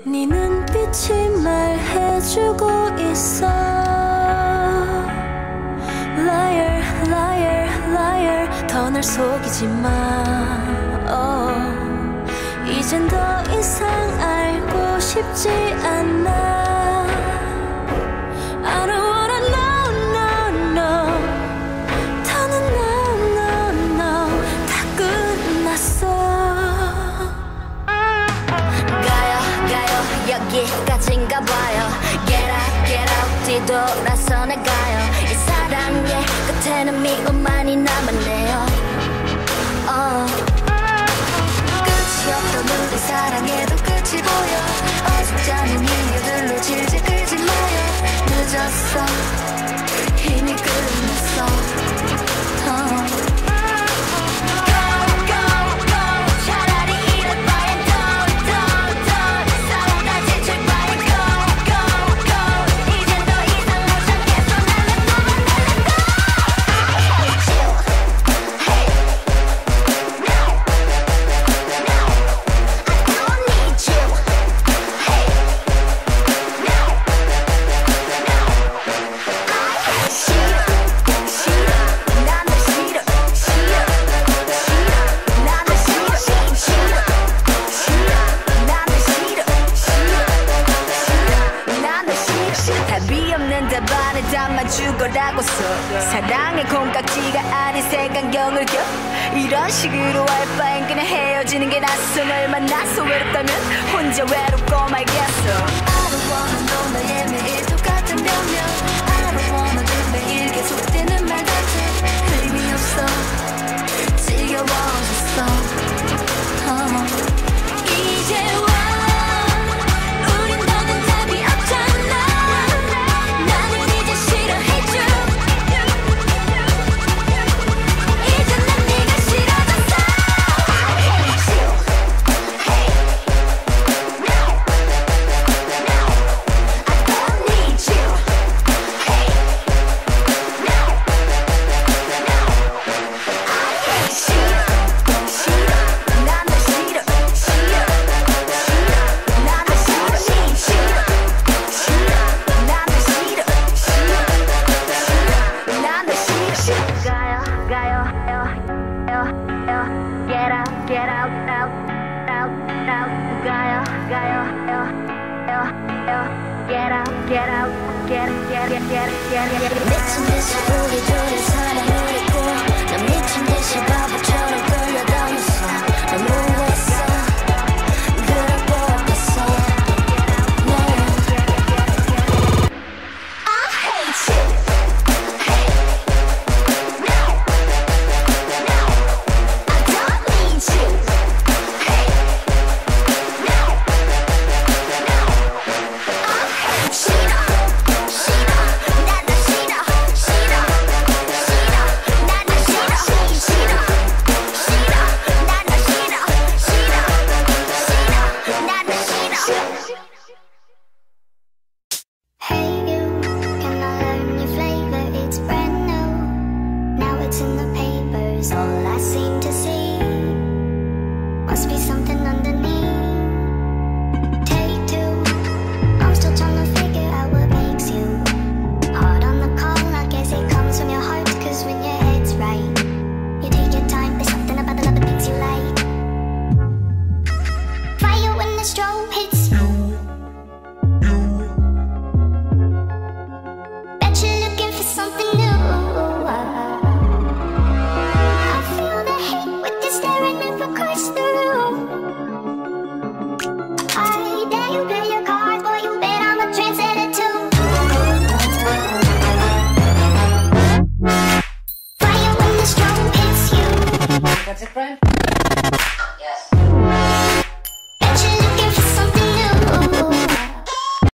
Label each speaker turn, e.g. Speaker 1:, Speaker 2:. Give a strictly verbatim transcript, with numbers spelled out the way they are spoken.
Speaker 1: 네 눈빛이 말해주고 있어. Liar, liar, liar. 더 날 속이지 마. oh. 이젠 더 이상 알고 싶지 않아. I don't wanna know, no, no. 더는 no, no, no. 다 끝났어.
Speaker 2: 가요, 가요, 여기까지인가 봐요. Get up, get up, 뒤돌아서 나가요. 이 사랑의 끝에는 미움만이 남았네요. uh. 끝이 없던 우리 사랑에도 끝이 보여. 어줍지 않은 이유들로 질질 끌지 마요. 늦었어, 이미 끝났어. uh. 답이 없는 답안을 담아주거라고서 사랑의 콩깍지가 아닌 색안경을 껴. 이런 식으로 할 바엔 그냥 헤어지는 게 낫어. 널 만나서 외롭다면 혼자 외롭고 말겠어. I don't wanna know 너의 매일 똑같은 변명. I don't wanna 늘 매일 계속되는 말 같아. 의미 없어, 지겨워졌어. uh. 이제 미친 듯이 우리 둘의 사랑을 잊고 난 미친 듯이 바보처럼 끌려다녔어. 난 몰랐어, 그럴 것 같았어. I hate you. Hey, no, no, I don't need you. Hey, no, no, I hate you. All I seem to see must be something underneath. Take two, I'm still trying to figure out what makes you hard on the call. I guess it comes from your heart, cause when your head's right, you take your time. There's something about the love that things you like. Fire when the strobe hits you. Bet you're looking for something new. Across the room, I dare you play your card, boy. You bet I'm a trendsetter too. Fire when the strobe hits you.
Speaker 3: That's it, friend.